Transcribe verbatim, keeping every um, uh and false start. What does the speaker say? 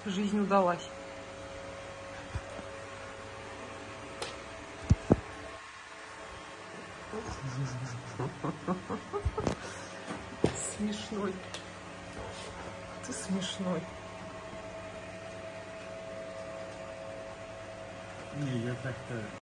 Жизнь удалась. Смешной. Ты смешной. Не, я так-то...